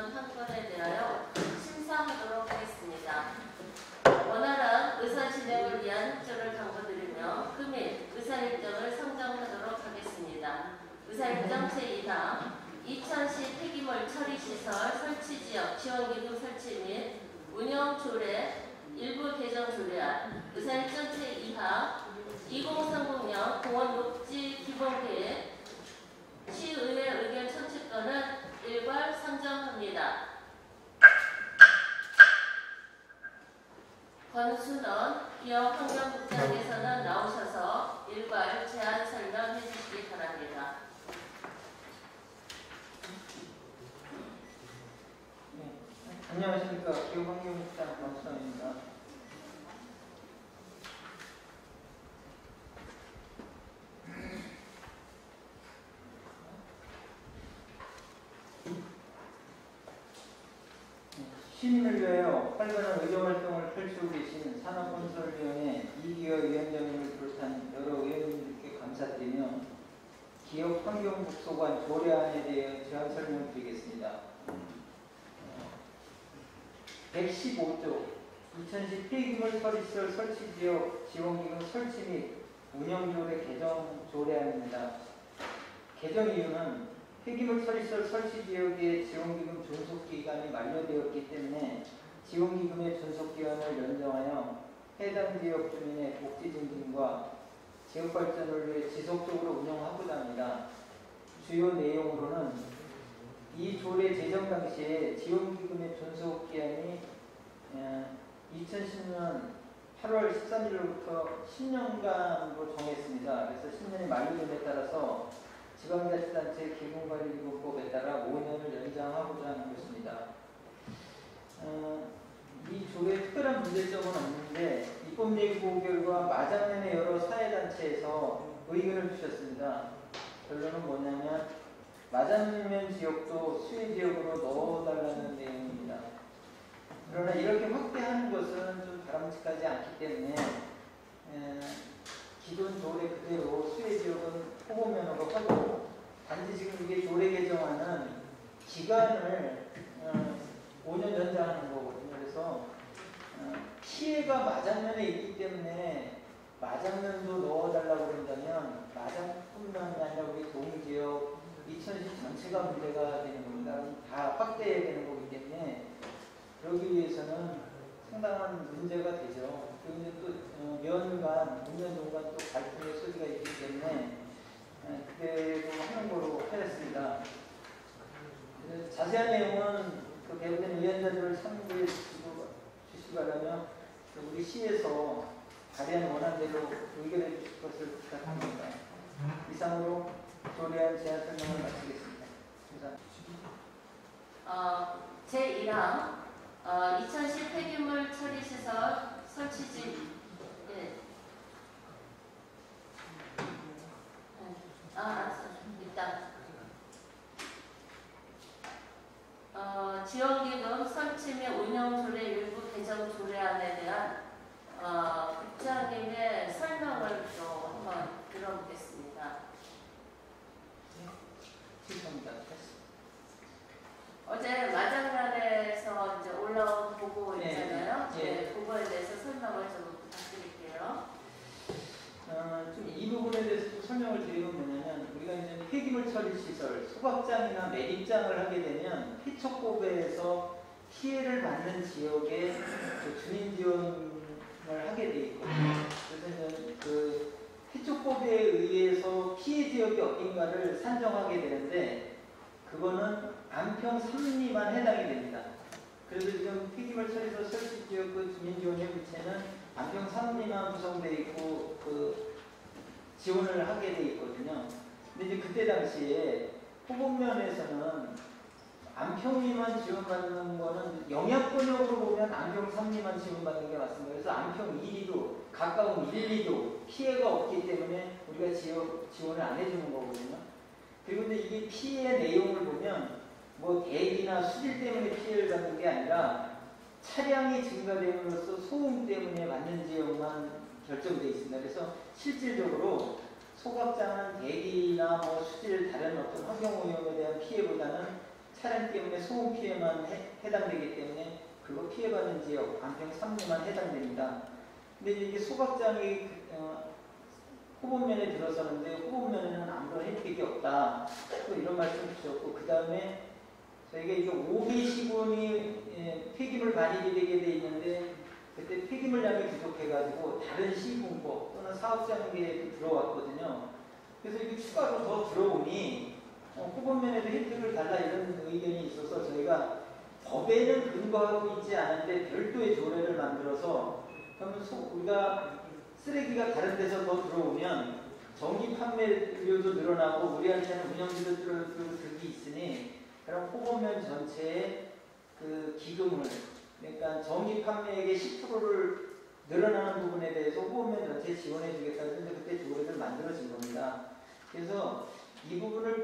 의견 한 건에 대하여 심사하도록 하겠습니다. 원활한 의사 진행을 위한 협조를 당부드리며 금일 의사일정을 상정하도록 하겠습니다. 의사일정 제2 항 2000시 폐기물 처리시설 설치지역 지원기금 설치 및 운영조례 일부 개정 조례안, 의사일정 제2항 2030년 공원녹지 기본계획 시의회 의견 청취권은 일괄 상정합니다. 권순원 기업환경국장께서는 나오셔서 일괄 제안 설명해 주시기 바랍니다. 네, 안녕하십니까. 기업환경국장 권순원입니다. 시민을 위하여 활발한 의정활동을 펼치고 계신 산업건설위원회 이기화 위원장님을 비롯한 여러 의원님들께 감사드리며 기업 환경국소관 조례안에 대해 제안 설명드리겠습니다. 115조 2010 폐기물 처리시설 설치지역 지원기금 설치 및 운영조례 개정 조례안입니다. 개정 이유는 폐기물 처리시설 설치지역의 지원기금 존속기간이 만료되었기 때문에 지원기금의 존속기간을 연장하여 해당 지역 주민의 복지 증진과 지역발전을 위해 지속적으로 운영하고자 합니다. 주요 내용으로는 이 조례 제정 당시에 지원기금의 존속기한이 2010년 8월 13일로부터 10년간으로 정했습니다. 그래서 10년이 만료됨에 따라서 지방자치단체 기금관리기금법에 따라 5년을 연장하고자 하는 것입니다. 이 조례에 특별한 문제점은 없는데 입법 예고 결과 마장면의 여러 사회단체에서 의견을 주셨습니다. 결론은 뭐냐면 마장면 지역도 수혜지역으로 넣어달라는 내용입니다. 그러나 이렇게 확대하는 것은 좀 바람직하지 않기 때문에 기존 조례 그대로 수혜지역은 후보면허가 하고 단지 지금 이게 조례 개정안은 기간을 5년 연장하는 거거든요. 그래서 피해가 마장면에 있기 때문에 마장면도 넣어달라고 그런다면 마장뿐만 아니라 우리 동지역 2010 전체가 문제가 되는 겁니다. 다 확대해야 되는 거기 때문에 그러기 위해서는 상당한 문제가 되죠. 그리고 이제 또 년간, 5년 동안 또 갈등의 소지가 있기 때문에 그대로 하는 거로 하였습니다. 자세한 내용은 그 배우된 위원자들을 참고해 주시기 바라며 우리 시에서 발의한 원안대로 의견해 주실 것을 부탁합니다. 이상으로 조례안 제안 설명을 마치겠습니다. 감사합니다. 제1항 2010 폐기물 처리시설 설치지 일단 지원기금 설치 및 운영조례 일부 개정 조례안에 대한 국장님의 설명을 또 한번 들어보겠습니다. 죄송합니다. 어제 마장날에서 이제 올라온 보고 있잖아요. 네, 그거에 대해서 설명을 좀 부탁드릴게요. 좀 이 부분에 대해서 좀 설명을 드리면 뭐냐면 우리가 이제 폐기물 처리 시설, 소각장이나 매립장을 하게 되면 피척법에서 피해를 받는 지역에 주민 지원을 하게 돼 있거든요. 그래서 이제 그 피척법에 의해서 피해 지역이 어딘가를 산정하게 되는데 그거는 안평 3리만 해당이 됩니다. 그래서 지금 폐기물 처리소 설치 지역 그 주민 지원 협의체는 안평 3리만 구성되어 있고 그 지원을 하게 돼 있거든요. 근데 이제 그때 당시에 후보면에서는 안평리만 지원받는 거는 영향권역으로 보면 안평 3리만 지원받는 게 맞습니다. 그래서 안평 1리도 가까운 1, 2도 피해가 없기 때문에 우리가 지원을 안 해주는 거거든요. 그리고 근데 이게 피해 내용을 보면 뭐 대기나 수질 때문에 피해를 받는 게 아니라 차량이 증가됨으로써 소음 때문에 받는 지역만 결정되어 있습니다. 그래서 실질적으로 소각장은 대기나 뭐 수질 다른 어떤 환경오염에 대한 피해보다는 차량 때문에 소음 피해만 해당되기 때문에 그거 피해받는 지역 안평 3리만 해당됩니다. 근데 이게 소각장이 호본면에 들어서는데 호본면에는 아무런 혜택이 없다. 또 이런 말씀 주셨고 그 다음에 저희가 이게 5개 시군이 폐기물 반입이 되게 돼 있는데 그때 폐기물량이 부족해가지고 다른 시군법 또는 사업장계에 들어왔거든요. 그래서 이게 추가로 더 들어오니 호본면에도 혜택을 달라 이런 의견이 있어서 저희가 법에는 근거하고 있지 않은데 별도의 조례를 만들어서 그러면 우리가 쓰레기가 다른 데서 더 들어오면 전기 판매료도 늘어나고 우리한테는 운영비도 들기 있으니 그럼 호본면 전체에 그 기금을 그러니까 전기 판매액의 10%를 늘어나는 부분에 대해서 호본면 전체에 지원해 주겠다 했는데 그때 조례를 만들어진 겁니다. 그래서 이 부분을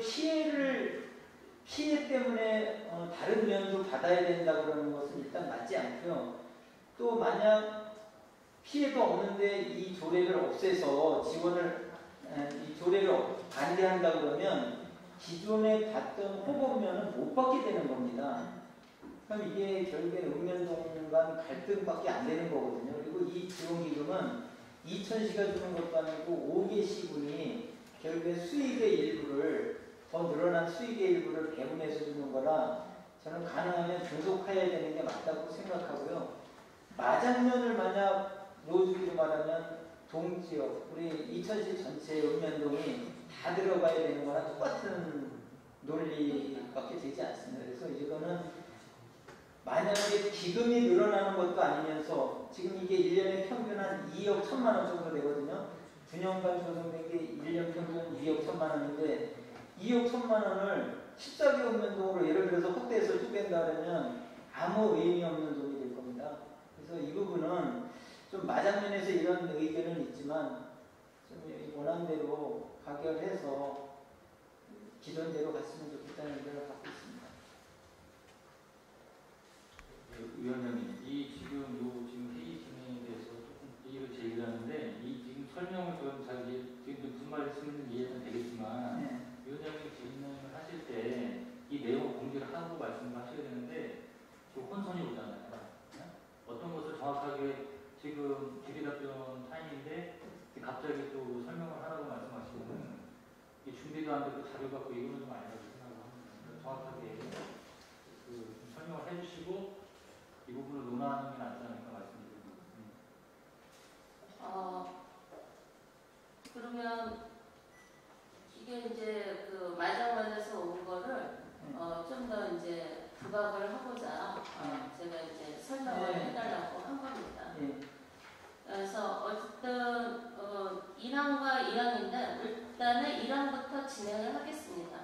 피해 때문에 다른 면도 받아야 된다고 그러는 것은 일단 맞지 않고요. 또 만약 피해가 없는데 이 조례를 없애서 이 조례를 반대한다고 그러면 기존에 받던 호본면은 못 받게 되는 겁니다. 그럼 이게 결국엔 읍면동 간 갈등밖에 안 되는 거거든요. 그리고 이 지원기금은 2,000시가 주는 것도 아니고 5개 시군이 결국엔 수익의 일부를 더 늘어난 수익의 일부를 배분해서 주는 거라 저는 가능하면 존속해야 되는 게 맞다고 생각하고요. 마장면을 만약 넣어주기로 말하면 동지역, 우리 이천시 전체 읍면동이 다 들어가야 되는 거랑 똑같은 논리밖에 되지 않습니다. 그래서 이거는 만약에 기금이 늘어나는 것도 아니면서 지금 이게 1년에 평균 한 2억 1천만 원 정도 되거든요. 9년간 조성된 게 1년 평균 2억 1천만 원인데 2억 1천만 원을 14개 읍면동으로 예를 들어서 확대해서 쪼갠다 그러면 아무 의미 없는 돈이 될 겁니다. 그래서 이 부분은 좀 마장면에서 이런 의견은 있지만 좀 원안대로 가결해서 기존대로 갔으면 좋겠다는 의견을 갖고 있습니다. 위원장님, 지금 회의 진행에 대해서 조금 이의를 제기하는데 이 지금 설명을 지금 무슨 말씀인지 이해는 되겠지만 네. 위원장님 질문을 하실 때 이 내용 공개를 하고 말씀을 하셔야 되는데 지금 혼선이 오잖아요. 네? 어떤 것을 정확하게 지금 질의답변 타임인데 갑자기 또 설명을 하라고 말씀하시면 이 준비도 안 되고 자료 갖고 이거는 좀 아니라고 생각합니다. 정확하게 좀 설명을 해주시고 이 부분을 논하는 게 낫지 않을까 말씀드립니다. 그러면 이게 이제 그 마장면에서 온 거를 좀 더 이제 부각을 하고자 제가 이제 설명을 해달라고 한 겁니다. 그래서 어쨌든 1항과 2항인데 일단은 1항부터 진행을 하겠습니다.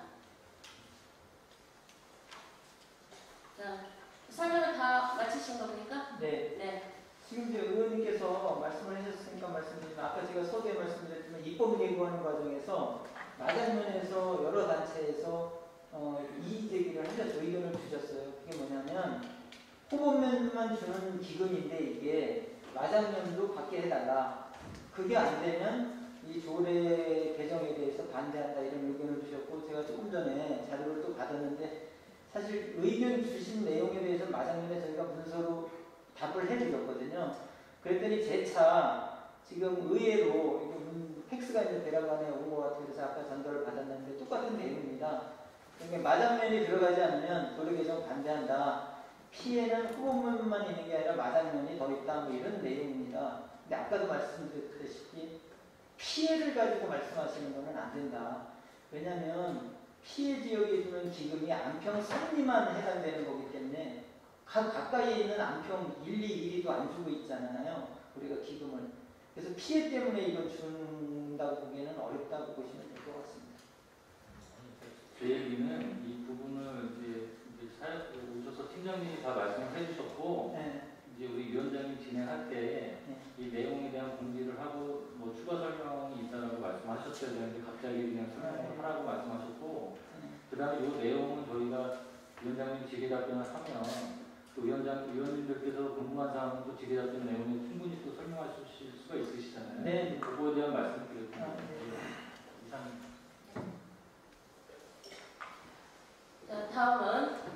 자, 설명을 다 마치신 겁니까? 네. 네. 지금 이제 의원님께서 말씀을 해주셨으니까 말씀드리면 아까 제가 서두에 말씀드렸지만 입법 예고하는 과정에서 마장면에서 여러 단체에서 이의 제기를 하셔서 의견을 주셨어요. 그게 뭐냐면 호본면만 주는 기금인데 이게 마장면도 받게 해달라. 그게 안 되면 이 조례 개정에 대해서 반대한다 이런 의견을 주셨고 제가 조금 전에 자료를 또 받았는데 사실 의견 주신 내용에 대해서 마장면에 저희가 문서로 답을 해드렸거든요. 그랬더니 재차 지금 의외로 팩스가 이제 대략간에 온 것 같아요. 그래서 아까 전달을 받았는데 똑같은 내용입니다. 그러니까 마장면이 들어가지 않으면 조례 개정 반대한다. 피해는 후보면만 있는 게 아니라 마장면이 더 있다. 뭐 이런 내용입니다. 근데 아까도 말씀드렸다시피 피해를 가지고 말씀하시는 거는 안 된다. 왜냐하면 피해 지역에 주는 기금이 안평 3리만 해당되는 거기 때문에 가까이에 있는 안평 1, 2, 1위도 안 주고 있잖아요. 우리가 기금을. 그래서 피해 때문에 이걸 준다고 보기에는 어렵다고 보시면 될 것 같습니다. 제 얘기는 이 부분을 이제 오셔서 팀장님이 다 말씀을 해주셨고 이제 우리 위원장님 진행할 때 이 내용에 대한 공지를 하고 뭐 추가 설명이 있다라고 말씀하셨어야 되는데 갑자기 그냥 설명을 하라고 말씀하셨고 그 다음에 이 내용은 저희가 위원장님 질의답변을 하면 또 위원님들께서 궁금한 사항은 또 질의답변 내용에 충분히 또 설명하실 수가 있으시잖아요. 네. 그거에 대한 말씀을 드렸습니다. 이상. 자, 다음은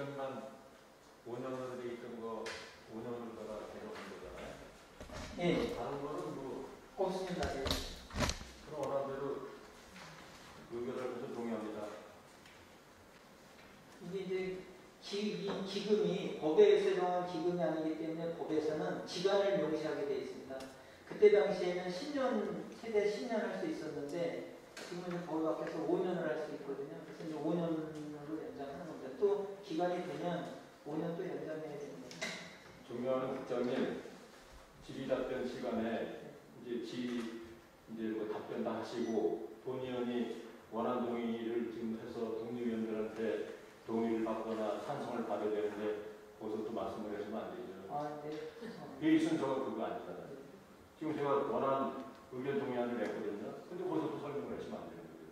5년만 5년으로 돼 있던 거 5년으로 내려온 거잖아요. 예. 다른 거는 뭐 없습니다. 예. 그런 원안대로 의결을 해서 동의합니다. 이게 이제 이 기금이 법에서 정한 기금이 아니기 때문에 법에서는 기간을 명시하게 되어 있습니다. 그때 당시에는 10년, 최대 10년 할 수 있었는데 지금은 법 앞에서 5년을 할 수 있거든요. 그래서 이제 5년으로 연장하는 겁니다. 또 기간이 되면 5년 또 연장해야 됩니다. 존경하는 국장님, 질의 답변 시간에 이제 뭐 답변 다 하시고 본의원이 원안 동의를 지금 해서 독립위원들한테 동의를 받거나 찬성을 받아야 되는데 거기서 또 말씀을 하시면 안 되죠. 아, 네. 회의 순서가 그거 아니잖아요. 지금 제가 원안 의견 동의안을 냈거든요. 근데 거기서 또 설명을 하시면 안 되는 거예요.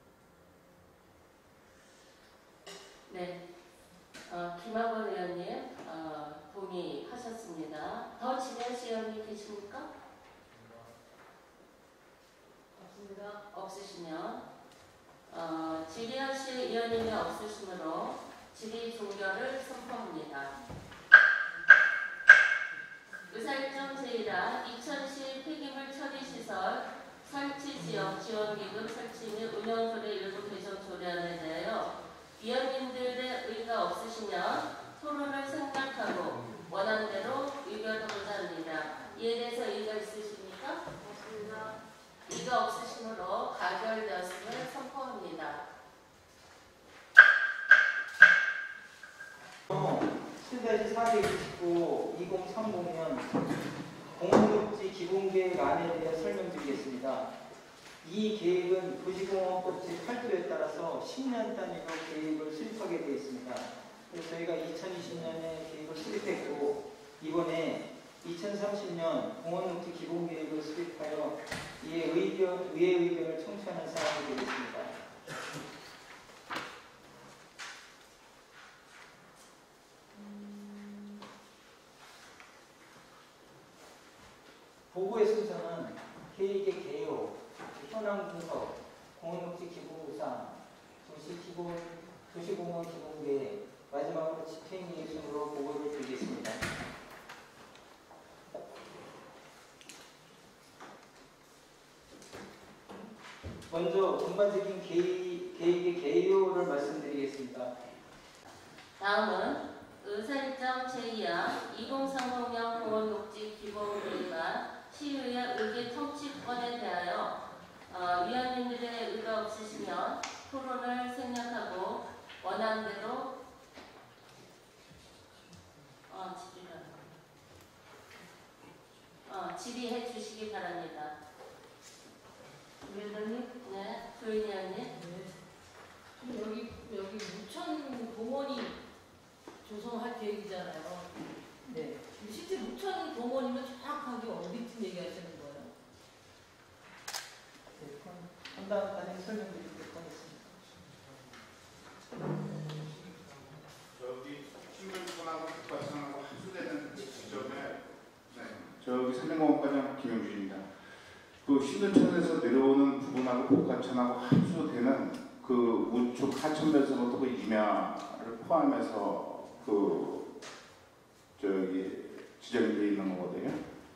네. 김학원 의원님 동의하셨습니다. 더 진행시 의원님 계십니까? 없습니다. 없으시면 질의하실 의원님이 없으시므로 질의 종결을 선포합니다. 의사일정 제1화 2010 폐기물 처리시설 설치지역 지원기금 설치 및 운영조례 일부 개정 조례안에 대하여 위원님들의 의가 없으시면 토론을 생략하고 원안대로 의결하고자 합니다. 이에 대해서 의가 있으십니까? 없습니다. 의가 없으시므로 가결되었음을 선포합니다. 7-429 2030년 공원녹지 기본계획안에 대해 설명드리겠습니다. 이 계획은 도시공원법제 8조에 따라서 10년 단위로 계획을 수립하게 되어 있습니다. 그래서 저희가 2020년에 계획을 수립했고 이번에 2030년 공원녹지 기본계획을 수립하여 이에 의의 의견을 청취하는 사항이 되겠습니다. 보고의 순서는 계획의 개요, 현황 분석, 공원녹지 기본구상, 도시공원 기본계획, 마지막으로 집행계획 순으로 보고를 드리겠습니다. 먼저 전반적인 계획의 개요를 말씀드리겠습니다. 다음은 의사일정 제2화 2030년 공원녹지 기본계획안 시의회 의결 청취권에 대하여 위원님들의 의가 없으시면 토론을 생략하고 원안대로 질의해 주시기 바랍니다. 위원님, 네, 조인희원님. 네. 여기 무천 공원이 조성할 계획이잖아요. 네. 실제 무천 공원이면 정확하게 어디쯤 얘기하시는 거예요? 네, 한다음 단에 설명드리도록 하겠습니다. 저기 신분촌하고 북과천하고 합수되는 지점에 저기 산림공원과장 김영준입니다. 그 신도천에서 내려오는 부분하고 북과천하고 합수되는 그 우측 하천면서부터 그 임야를 포함해서 그 저기 지정이 되어 있는 거거든요.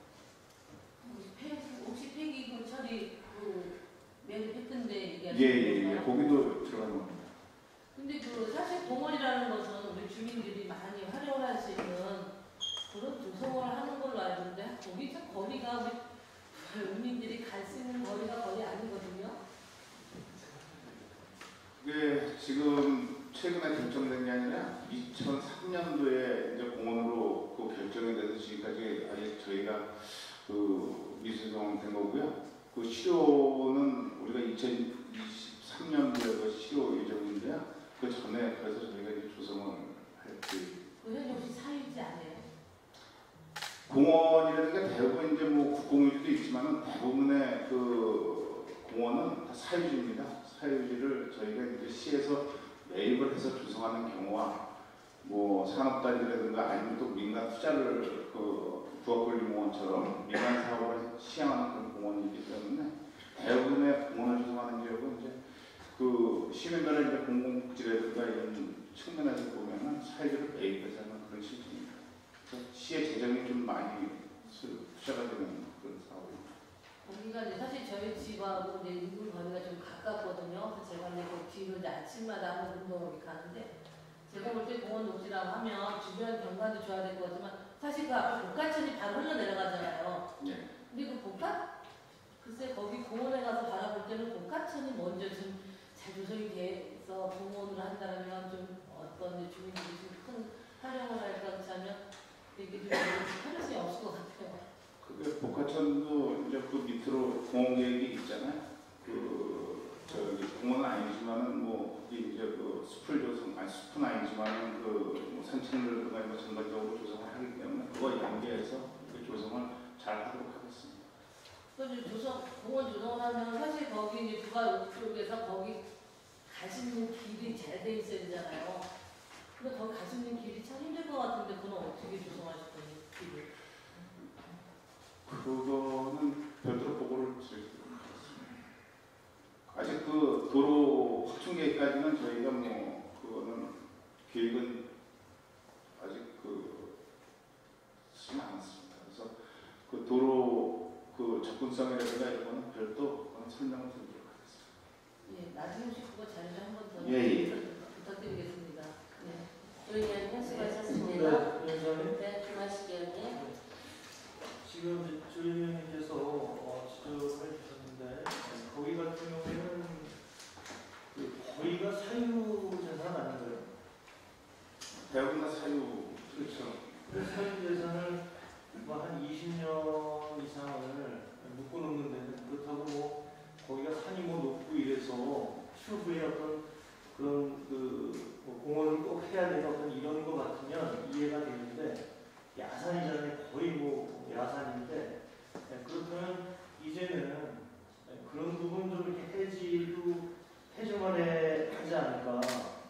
혹시 폐기물 처리 했던데 얘기하시는 예. 거기도 들어가는 겁니다. 근데 그 사실 공원이라는 것은 우리 주민들이 많이 활용할 수 있는 그런 조성을 하는 걸로 알던데 거기 참 거리가 국민들이 갈 수 있는 거리가 거의 아니거든요. 그게 지금 최근에 결정된 게 아니라 2003년도에 이제 공원으로 그 결정이 돼서 지금까지 아예 저희가 그 미수정된 거고요. 그 실효는 우리가 2023년도에 실효 예정인데요. 그 전에 그래서 저희가 이제 조성을 할지. 그 현재 혹시 사유지 않아요? 공원이라든가 대부분 이제 뭐 국공유지도 있지만은 대부분의 그 공원은 다 사유지입니다. 사유지를 저희가 이제 시에서 매입을 해서 조성하는 경우와 뭐 산업단지라든가 아니면 또 민간 투자를 그 부업권리공원처럼 민간 사업을 시행하는 그런 공원이기 때문에 대부분의 공원을 조성하는 지역은 이제 그 시민들의 이제 공공복지라든가 이런 측면에서 보면은 사유지를 매입해서 하는 그런 실정입니다. 그래서 시의 재정이 좀 많이 투자가 되는 그런 사업입니다. 거기가 이제 사실 저희 집하고 이제 인근 거리가 좀 가깝거든요. 그래서 제가 이제 그 뒤로 이제 아침마다 하는 운동을 이렇게 가는데 제가 볼 때 공원 녹지라고 하면 주변 경관도 좋아야 될 거지만 사실 그 앞에 복가천이 바로 흘러 내려가잖아요. 네. 근데 그 글쎄 거기 공원에 가서 바라볼 때는 복가천이 먼저 좀 잘 조성이 돼서 공원을 한다면 좀 어떤 이제 주민들이 좀 큰 활용을 할까 그렇지 않으면 이게 좀 활용성이 없을 것 같아요. 그 복화천도 이제 그 밑으로 공원 계획이 있잖아요. 저기 공원은 아니지만은 뭐 거기 이제 그 숲을 조성, 아니 숲은 아니지만은 그뭐 산책로라든가 뭐 전반적으로 조성을 하기 때문에 그거 연계해서 그 조성을 잘 하도록 하겠습니다. 공원 조성을 하면 사실 거기 이제 부가 쪽에서 거기 갈 수 있는 길이 잘 돼 있어야 되잖아요. 근데 거기 갈 수 있는 길이 참 힘들 것 같은데 그건 어떻게 조성하실 거예요? 길을? 그거는 별도로 보고를 드리도록 하겠습니다. 아직 그 도로 확충 계획까지는 저희가 뭐 그거는 계획은 아직 쓰지 않았습니다. 그래서 그 도로 그 접근성이라든가 이런 거는 별도 설명을 드리도록 하겠습니다. 예, 나중에 혹시 그거 자료를 한번 더 부탁드리겠습니다. 네. 의원님 수고하셨습니다. 네, 위원장님. 네, 김하식 의원님. 지금 조 의원님께서 지적을 해주셨는데 거기 같은 경우에는 거기가 사유재산 아닌가요? 대부분 사유. 그렇죠. 그 사유재산을 한 20년 이상을 묶어놓는데 그렇다고 뭐 거기가 산이 뭐 높고 이래서 추후에 어떤 그런 뭐 공원을 꼭 해야 되는 어떤 이런 거 같으면 이해가 되는데 야산이잖아요. 거의 뭐 야산인데 그렇다면 이제는 그런 부분 좀 이렇게 해지만 하지 않을까.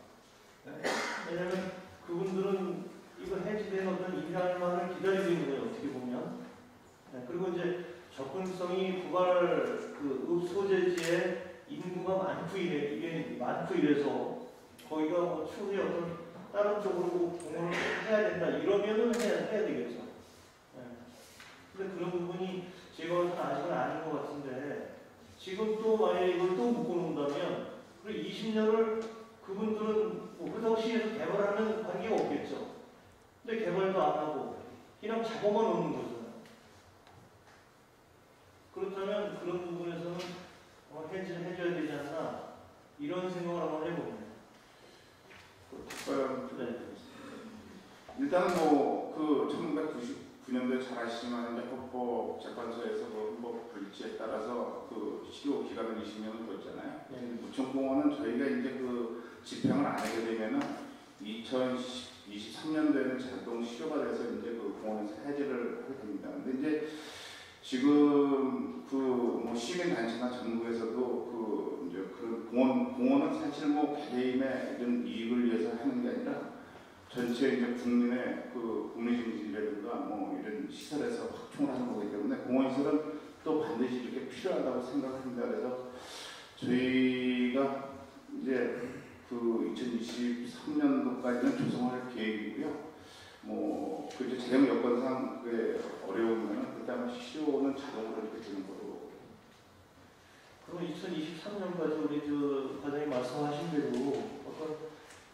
왜냐하면 그분들은 이거 해지된 어떤 인간만을 기다리고 있는 거예요. 어떻게 보면. 그리고 이제 접근성이 부발 읍소재지에 인구가 많고 이래서 거기가 뭐 추후에 어떤 다른 쪽으로 공헌을 해야 된다 이러면은 해야 되겠죠. 근데 그런 부분이 제가 봐서는 아직은 아닌 것 같은데 지금 또 만약에 이걸 또 묶어놓는다면 그리고 20년을 그분들은 뭐 그렇다고 시에서 개발하는 관계가 없겠죠. 근데 개발도 안 하고 그냥 잡아만 놓는 거잖아요. 그렇다면 그런 부분에서는 해지를 해줘야 되지 않나 이런 생각을 한번 해봅니다. 네. 일단 뭐 1999년도에 잘 아시지만 이제 헌법재판소에서 헌법 불일치에 따라서 시효 기간을 20년을 뒀잖아요. 무천공원은 저희가 이제 집행을 안 하게 되면은 2023년도에는 자동 시효가 돼서 이제 공원에서 해제를 하게 됩니다. 근데 이제 지금 뭐 시민단체나 전국에서도 이제 그런 공원은 사실 뭐 개인의 이런 이익을 위해서 하는 게 아니라 전체 이제 국민의 국민증진이라든가 뭐 이런 시설에서 확충을 하는 거기 때문에 공원시설은 또 반드시 이렇게 필요하다고 생각합니다. 그래서 저희가 이제 2023년도까지는 조성할 계획이고요. 뭐 이제 재정 여건상 그게 어려우면 그때 아마 시효는 자동으로 이렇게 되는 거로. 그럼 2023년까지 우리 과장님 말씀하신 대로 어떤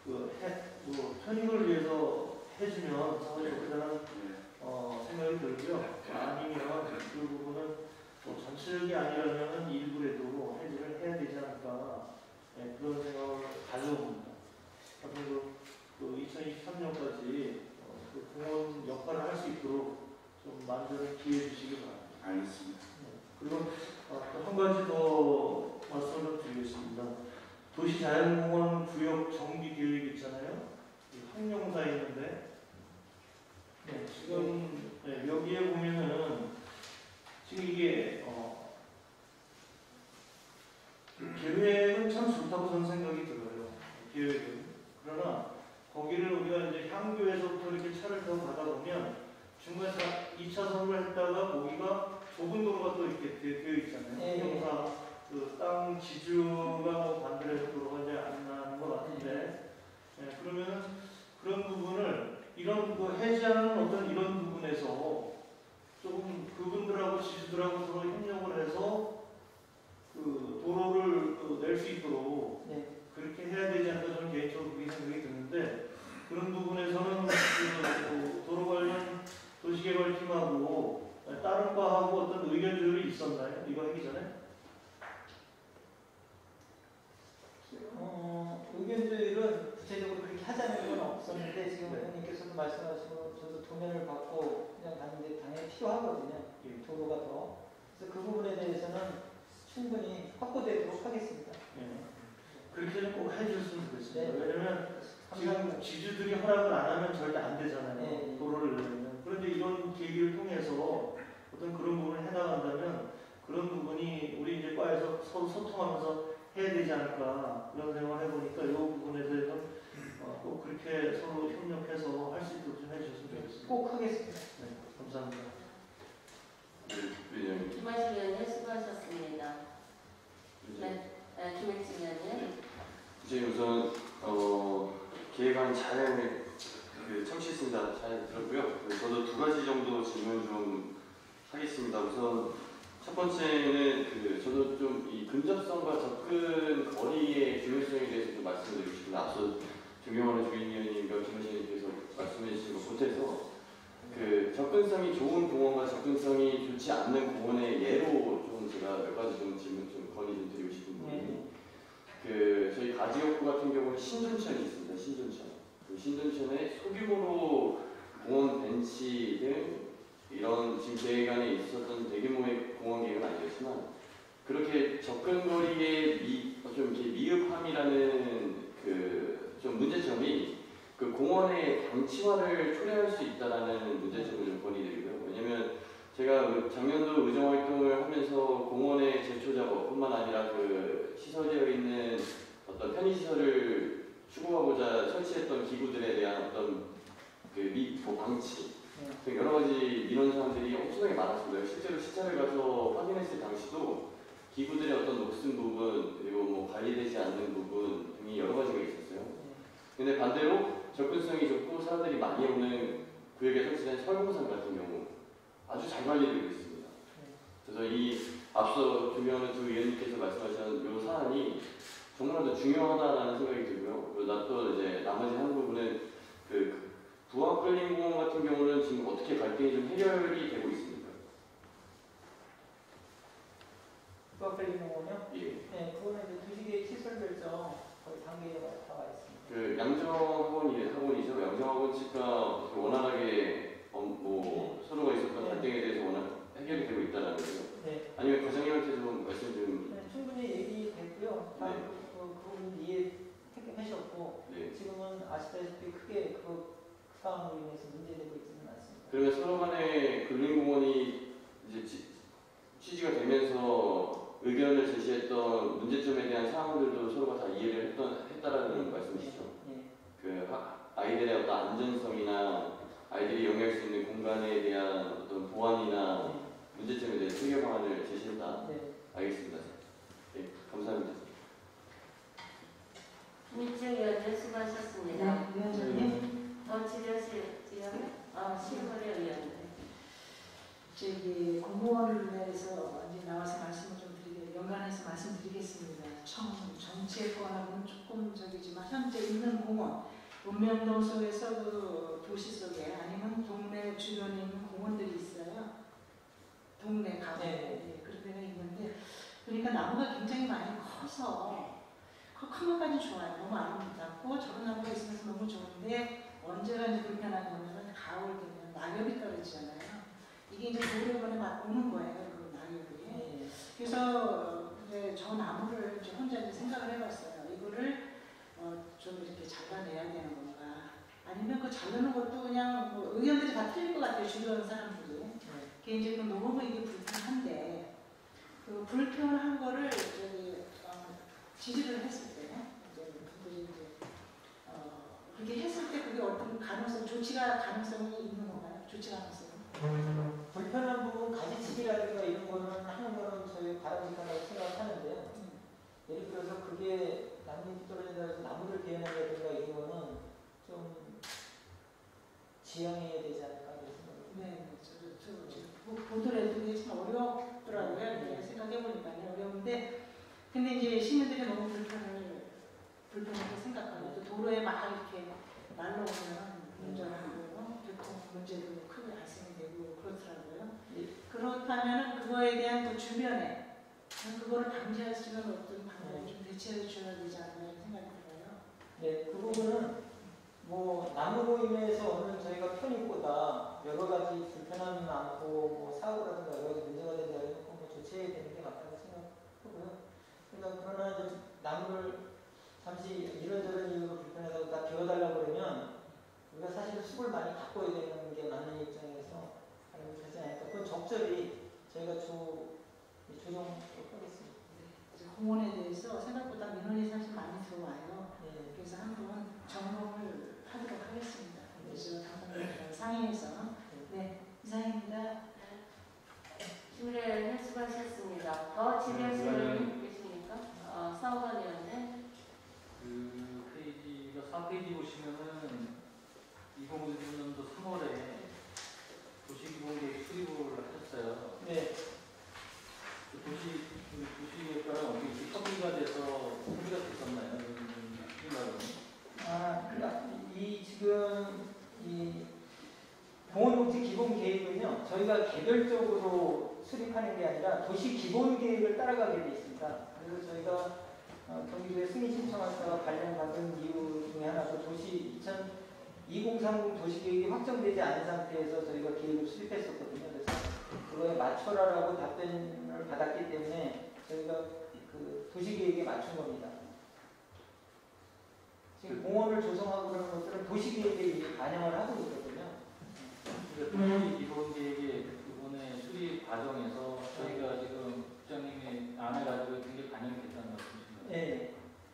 편익을 위해서 해주면 상당히 좋겠다는 생각이 들고요. 아니면 그 부분은 전체적이 아니라면 일부라도 해지를 해야 되지 않을까 그런 생각을 가져봅니다. 앞으로 2023년까지 공원 역할을 할 수 있도록 좀 만드는 기회 주시기 바랍니다. 알겠습니다. 그리고 또 한 가지 더 말씀을 드리겠습니다. 도시자연공원 구역 정비 계획 있잖아요. 항용사에 있는데 지금 여기에 보면은 지금 이게 계획은 참 좋다고 저는 생각이 들어요. 계획은. 그러나 거기를 우리가 이제 향교에서부터 이렇게 차를 더 가다 보면 중간에 2차선을 했다가 거기가 좁은 도로가 또 이렇게 되어 있잖아요. 항용사 땅 지주가 반대로 도로가 이제 안 나는 것 같은데 그러면은 그런 부분은 지금 의원님께서도 말씀하시고 저도 도면을 받고 그냥 가는데 당연히 필요하거든요. 도로가 더. 그래서 그 부분에 대해서는 충분히 확보되도록 하겠습니다. 그렇게는 꼭 해줬으면 좋겠습니다. 네. 왜냐면 지금 감사합니다. 지주들이 허락을 안 하면 절대 안 되잖아요. 네. 도로를 내면. 그런데 이런 계기를 통해서 어떤 그런 부분을 해나간다면 그런 부분이 우리 이제 과에서 서로 소통하면서 해야 되지 않을까 그런 생각을 해보니까 이 부분에 대해서 꼭 그렇게 서로 협력해서 할 수 있도록 좀 해주셨으면 좋겠습니다. 꼭 하겠습니다. 네, 감사합니다. 김하실 의원님 수고하셨습니다. 네, 김일진 의원님. 이제 우선 기획안 잘 청취했습니다. 잘 들었고요. 저도 두 가지 정도 질문 좀 하겠습니다. 우선 첫 번째는 저도 좀 이 근접성과 접근 거리의 중요성에 대해서 좀 말씀드리고 싶습니다. 앞서 존경하는 주인 의원님과 김하실 의원님께서 말씀해 주신 것 보태서 접근성이 좋은 공원과 접근성이 좋지 않는 공원의 예로 좀 제가 몇 가지 좀 질문 좀 건의 좀 드리고 싶은 부분이 저희 가지역구 같은 경우는 신전천이 있습니다. 신전천에 소규모로 공원 벤치 등 이런 지금 계획안에 있었던 대규모의 공원 계획은 아니었지만 그렇게 접근거리의 좀 이렇게 미흡함이라는 좀 문제점이 그 공원의 방치화를 초래할 수 있다라는 문제점을 좀 건의드리고요. 왜냐면 제가 작년도 의정활동을 하면서 공원의 제초 작업뿐만 아니라 시설되어 있는 어떤 편의시설을 추구하고자 설치했던 기구들에 대한 어떤 방치 여러 가지 민원 사항들이 엄청나게 많았습니다. 실제로 시찰을 가서 확인했을 당시도 기구들의 어떤 녹슨 부분 그리고 뭐 관리되지 않는 부분 등이 여러 가지가 있었어요. 근데 반대로 접근성이 좋고 사람들이 많이 오는 구역에 설치된 설공산 같은 경우 아주 잘 관리되고 있습니다. 그래서 이 앞서 존경하는 두 의원님께서 말씀하신 이 사안이 정말로 중요하다라는 생각이 들고요. 그리고 또 이제 나머지 한 부분은 부안 끌림공원 같은 경우는 지금 어떻게 갈등이 좀 해결이 되고 있습니까? 부안 끌림공원이요? 예. 네, 그거는 이제 도시계획 시설 결정 거의 단계에 나와 있습니다. 양정학원이죠. 양정학원 측과 원활하게 서로가 있었던 갈등에 대해서 워낙 해결이 되고 있다는 거죠. 네. 아니면 과장님한테 좀 말씀 좀. 네, 충분히 얘기됐고요. 다 그 부분 이해하셨고 지금은 아시다시피 크게 그 상황으로 인해서 문제되고 있지는 않습니다. 그러면 서로 간에 근린공원이 이제 취지가 되면서 의견을 제시했던 문제점에 대한 사항들도 서로가 다 이해를 했다라는 말씀이시죠? 아이들의 어떤 안전성이나 아이들이 영위할 수 있는 공간에 대한 어떤 보완이나 문제점에 대해 해결 방안을 제시했다. 알겠습니다. 네, 감사합니다. 김일진 의원님 수고하셨습니다. 위원장님. 실무의 의원님. 공무원에서 이제 나와서 말씀을 좀 연관해서 말씀드리겠습니다. 정치권하고는 조금 저기지만 현재 있는 공원, 문명동 속에서 도시 속에 아니면 동네 주변에 있는 공원들이 있어요. 동네 가고 그런 데가 있는데 그러니까 나무가 굉장히 많이 커서 그 큰 것까지 좋아요. 너무 아름답고 저런 나무가 있으면서 너무 좋은데 언제가 이제 불편한 거냐면 가을 되면 낙엽이 떨어지잖아요. 이게 이제 도로에 오는 거예요. 그 낙엽이. 그래서 이제 저 나무를 이제 혼자 이제 생각을 해봤어요. 이거를 좀 이렇게 잘라내야 되는 건가? 아니면 그 자르는 것도 그냥 의견들이 다 틀릴 것 같아요. 주변 사람들이. 그게 이제 너무 이게 불편한데 그 불편한 거를 지지를 했을 때 이제 분들이 이제 그렇게 했을 때 그게 어떤 가능성이 있는 건가요? 조치 가능성이? 불편한 부분 가지치기라든가 이런 거는 하는 거는 저희 바람직하다고 생각하는데요. 예를 들어서 그게 나뭇잎이 떨어진다고 해서 나무를 베어낸다든가 이런 거는 좀 지양해야 되지 않을까 네, 저도 보더라도 이게 참 어렵더라고요. 생각해보니까요. 어려운데 근데 이제 시민들이 너무 불편하게 생각하고 또 도로에 막 이렇게 날라오면 운전하고 교통 문제도 크게 발생이 되고 그렇더라고요. 그렇다면 그거에 대한 또 주변에 그거를 방지할 수 있는 어떤 방법을 좀 대체해 줘야 되지 않나 이런 생각이 들어요. 네, 그 부분은 뭐 나무로 인해서 얻는 저희가 편익보다 여러 가지 불편함이 많고 뭐 사고라든가 여러 가지 문제가 된다 해서 뭐 조치해야 되는 게 맞다고 생각하고요. 그러니까 그러나 좀 나무를 잠시 이런저런 이유로 불편하다고 다 비워달라고 그러면 우리가 사실 숲을 많이 바꿔야 되는 게 맞는 입장에서 하는 게 되지 않을까. 그건 적절히 저희가 조정하겠습니다. 공원에 대해서 생각보다 민원이 사실 많이 들어와요. 그래서 한번 점검을 하도록 하겠습니다. 그래서 당사자랑 상의해서. 네, 이상입니다. 주례 수고하셨습니다. 더 질의하시는 계십니까? 사업원 위원회. 그 페이지가 4페이지 보시면은 2021년도 3월에 도시기본계획 수립을 하셨어요. 네. 그 도시계획과는 어떻게 협의가 돼서 협의가 됐었나요? 지금 이 공원복지 기본 계획은요, 저희가 개별적으로 수립하는 게 아니라 도시 기본 계획을 따라가게 돼 있습니다. 그래서 저희가 경기도에 승인 신청하다가 발령받은 이유 중에 하나도 도시 2030 도시계획이 확정되지 않은 상태에서 저희가 계획을 수립했었거든요. 그래서 그거에 맞춰라라고 답변을 받았기 때문에 저희가 그 도시계획에 맞춘 겁니다. 지금 공원을 조성하고 그런 것들은 도시계획에 이미 반영을 하고 있거든요. 도시 기본계획의 이번에 수립 과정에서 저희가 지금 국장님이 안 해가지고 굉장히 반영이 됐다는 말씀이신가요? 네.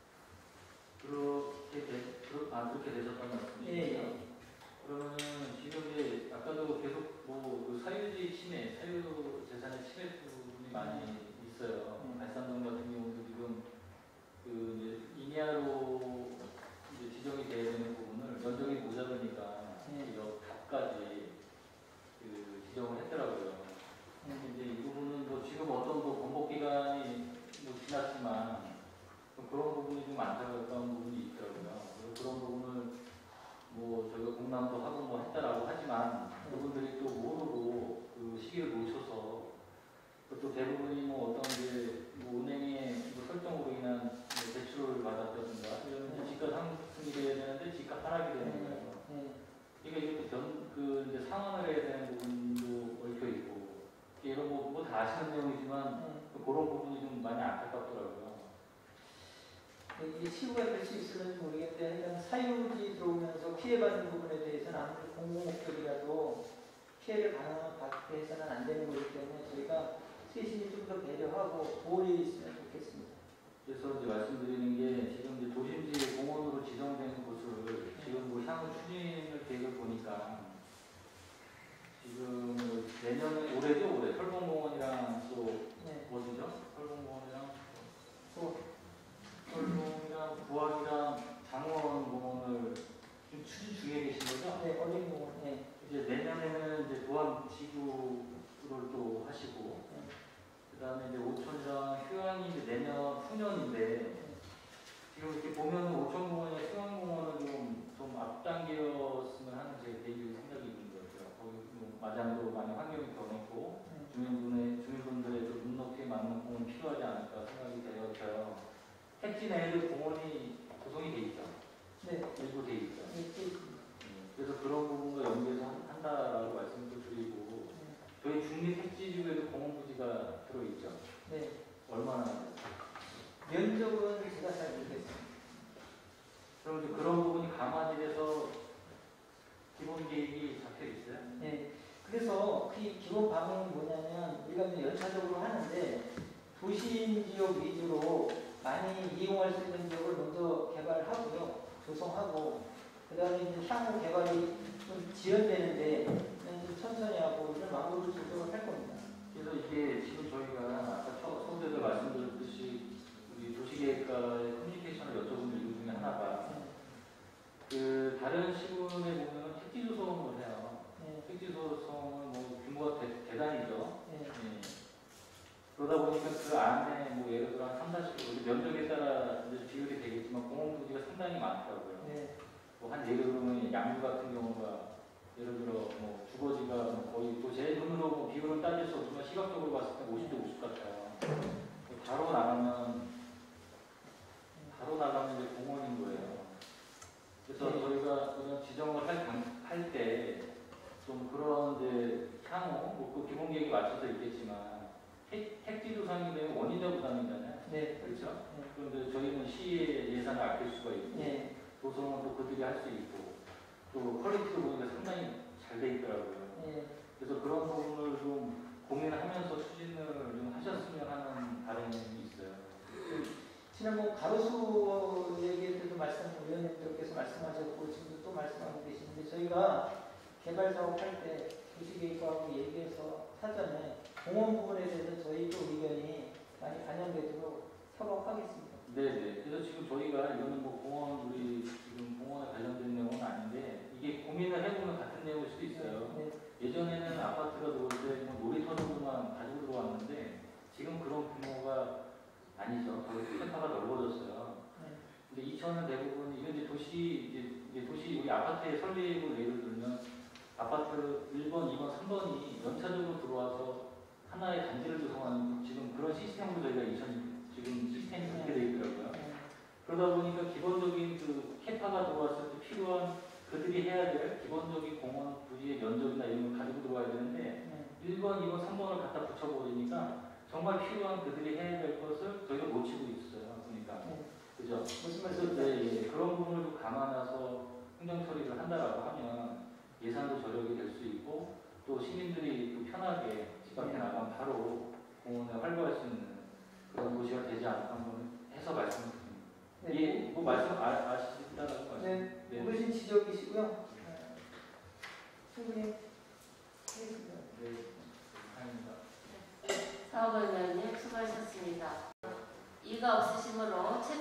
그렇게 되셨다는 말씀이시죠? 네. 그러면은 지금 이제 아까도 계속 그 사유지 침해, 사유 재산의 침해 부분이 많이 있어요. 발산동 같은 경우도 지금 그 이제 인야로 이제 지정이 돼야 되는 부분을 면적이 모자르니까 답까지 그 지정을 했더라고요. 이제 이 부분은 뭐 지금 어떤 번복 기간이 지났지만 그런 부분이 좀 안타까운 부분이 있더라고요. 그런 부분을 저희가 공람도 하고 했다라고 하지만 그분들이 또 모르고 그 시기를 놓쳐서 또 대부분이 어떤 은행의 설정으로 인한 대출을 받았다든가 이런 집값 상승이 돼야 되는데 집값 하락이 되는 거예요. 그러니까 이게 또 이제 상환을 해야 되는 부분도 얽혀 있고 이런 다 아시는 내용이지만 그런 부분이 좀 많이 안타깝더라고요. 이게 시효가 될 수 있을지 모르겠는데 일단 사유지 들어오면서 피해받는 부분에 대해서는 아무리 공공목적이라도 피해를 받게 해서는 안 되는 거기 때문에 저희가 세심히 좀 더 배려하고 보호해 있으면 좋겠습니다. 그래서 이제 말씀드리는 게 지금 이제 도심지 공원으로 지정된 곳을 지금 향후 추진을 계획을 보니까 지금 내년에 올해 설봉공원이랑 또 어디죠? 설봉공원이랑 또 설봉이랑 부학이랑 장원공원을 지금 추진 중에 계신 거죠? 네, 어린공원. 네. 이제 내년에는 이제 부학 지구를 또 하시고. 그다음에 이제 오천이랑 휴양이 이제 내년 후년인데 지금 이렇게 보면 오천공원이나 휴양공원은 좀 앞당겼으면 하는 제 개인적인 생각이 있는 것 같아요. 거기 마장도 많이 환경이 변했고 주민분들의 좀 눈높이에 맞는 공원이 필요하지 않을까 생각이 되어서요. 택지 내에도 공원이 구성이 돼 있죠. 네. 일부 돼 있죠. 그래서 그런 부분과 연계해서 한다라고 말씀도 드리고. 저희 중립 택지지구에도 공원부지가 들어있죠? 네. 얼마나? 면적은 제가 잘 모르겠습니다. 그럼 이제 그런 부분이 감안이 돼서 기본 계획이 잡혀 있어요? 네. 그래서 그 기본 방향이 뭐냐면 우리가 이제 연차적으로 하는데 도심 지역 위주로 많이 이용할 수 있는 지역을 먼저 개발하고요. 조성하고 그 다음에 이제 향후 개발이 좀 지연되는데 천천히 하고 이런 마무리를 조정을 할 겁니다. 그래서 이게 지금 저희가 아까 처음에도 말씀드렸듯이 우리 도시계획과의 커뮤니케이션을 여쭤보는 이유 중에 하나가 그 다른 시군에 보면 택지 조성을 해요. 택지 조성은 규모가 대단이죠. 그러다 보니까 그 안에 예를 들어 한 3, 40% 면적에 따라 이제 비율이 되겠지만 공원부지가 상당히 많더라고요. 한 예를 들면 양주 같은 경우가 예를 들어 주거지가 거의 제 눈으로 비율은 따질 수 없지만 시각적으로 봤을 때 50대 50 같아요. 바로 나가면 이제 공원인 거예요. 그래서 저희가 그런데 저희는 시의 예산을 아낄 수가 있고 예. 도서는 또 그들이 할 수 있고 또 퀄리티도 보니까 상당히 잘 돼 있더라고요. 예. 그래서 그런 부분을 좀 고민하면서 추진을 좀 하셨으면 하는 바람이 있어요. 지난번 가로수 얘기할 때도 의원님들께서 말씀하셨고 지금도 또 말씀하고 계시는데 저희가 개발 작업할 때 도시계획과하고 얘기해서 사전에 공원 부분에 대해서 저희도 의견이 많이 반영되도록 협업하겠습니다. 네네. 그래서 지금 저희가 이거는 뭐 공원 우리 지금 공원에 관련된 내용은 아닌데 이게 고민을 해보면 같은 내용일 수도 있어요. 네. 예전에는 아파트가 들어올 때 놀이터 정도만 가지고 들어왔는데 지금 그런 규모가 아니죠. 거의 캠파가 넓어졌어요. 네. 근데 이천은 대부분 이건 이제 도시 우리 아파트의 설립을 예를 들면 아파트 1번, 2번, 3번이 연차적으로 들어와서 하나의 단지를 구성하는 지금 그런 시스템으로 저희가 지금 시스템이 그렇게 되어 있더라고요. 그러다 보니까 기본적인 그 캐파가 들어왔을 때 필요한 그들이 해야 될 기본적인 공원 부지의 면적이나 이런 걸 가지고 들어와야 되는데 1번, 2번, 3번을 갖다 붙여버리니까 정말 필요한 그들이 해야 될 것을 저희가 놓치고 있어요. 그러니까 그죠? 무슨 그래서 네, 그런 부분을 좀 감안해서 행정 처리를 한다라고 하면 예산도 절약이 될 수 있고 또 시민들이 또 편하게 집 앞에 나가면 바로 공원에 활보할 수 있는 그런 도시가 되지 않을까 한번 해서 말씀드립니다. 네. 예, 뭐 말씀 아시다라고 말씀. 네. 네. 어르신 지적이시고요. 충분히 하겠습니다. 네, 감사합니다. 사업위원님 수고하셨습니다. 이가 없으시므로